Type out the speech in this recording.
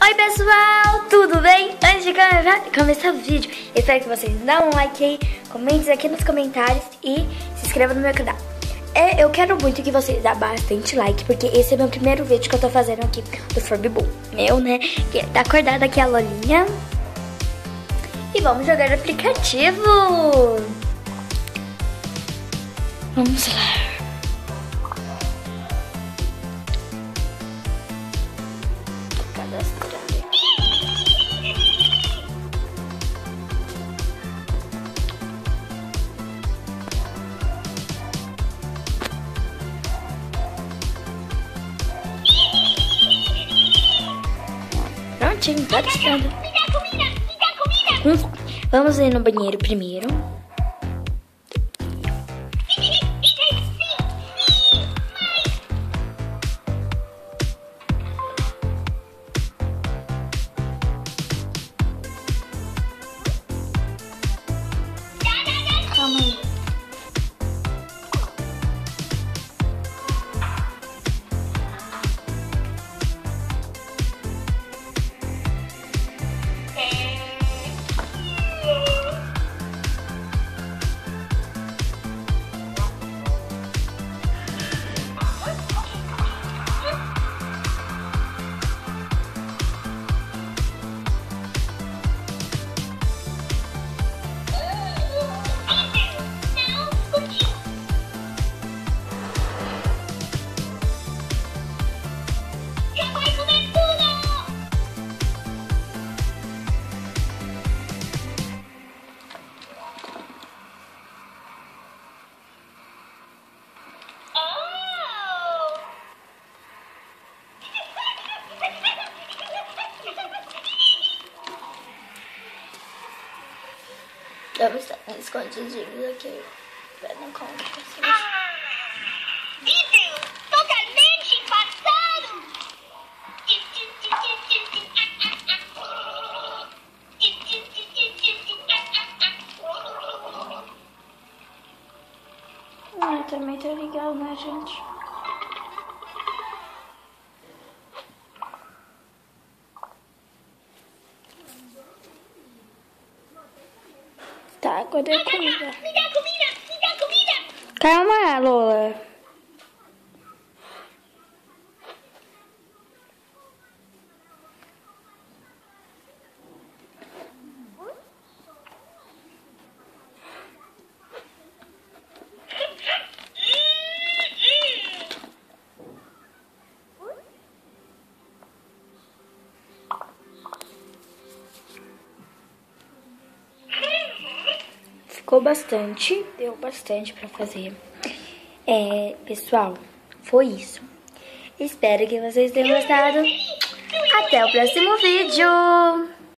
Oi pessoal, tudo bem? Antes de começar o vídeo, espero que vocês dêem um like aí, comentem aqui nos comentários e se inscrevam no meu canal. Eu quero muito que vocês dêem bastante like, porque esse é meu primeiro vídeo que eu tô fazendo aqui do Furby-Boo. Meu, né? Que tá acordada aqui a Lolinha. E vamos jogar aplicativo. Vamos lá. Prontinho, tá testando. Me dá comida! Vamos ir no banheiro primeiro. Calma aí. Vamos estar escondidinhos aqui. Não conta. Vídeo totalmente passado! Também tá legal, né, gente? Tá, agora é comida. Me dá comida! Me dá comida! Calma, Lola. Ficou bastante, deu bastante pra fazer. Pessoal, foi isso. Espero que vocês tenham gostado. Até o próximo vídeo!